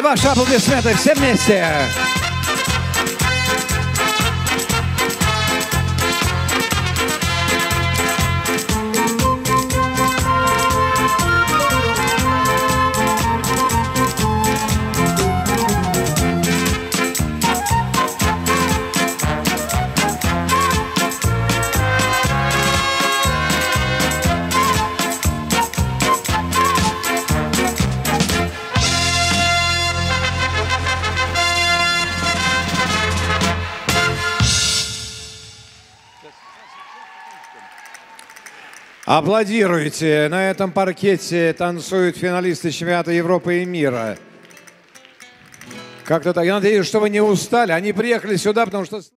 ваши аплодисменты все вместе. Аплодируйте. На этом паркете танцуют финалисты чемпионата Европы и мира. Как-то так. Я надеюсь, что вы не устали. Они приехали сюда, потому что...